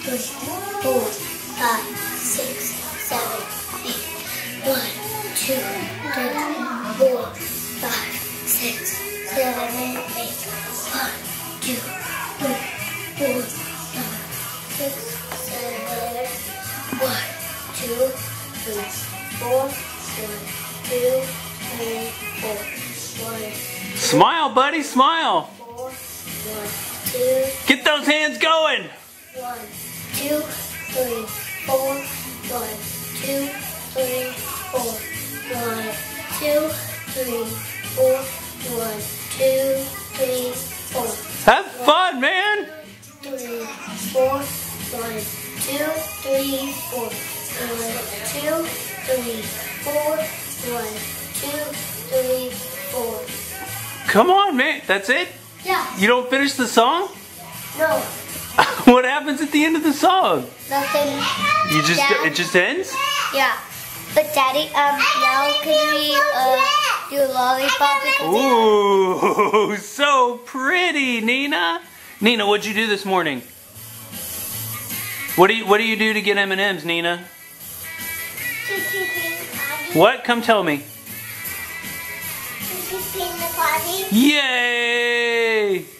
3, 4, 5, 6, 7, 8. 1, 2, 3, 4, 5, 6, 7, 8. 1, 2, 3, 4, 5, 6, 7, 8. 1, 2, 3, 4, 1, 2, 3, 4. 1. Smile, buddy, smile. 4, 1, 2. Get those hands going. 1, 2, 3, 4. 1, 2, 3, 4. 1, 2, 3, 4. 1, 2, 3, 4. Have fun, man. 3, 4. 1, 2, 3, 4. 1, 2, 3, 4. 1, 2, 3, 4. Come on, man. That's it? Yeah. You don't finish the song? No. What happens at the end of the song? Nothing. You just Dad? it just ends? Yeah. But Daddy, now can we do lollipop? Ooh, so pretty, Nina. Nina, what'd you do this morning? What do you do to get M&Ms, Nina? What? Come tell me. Yay!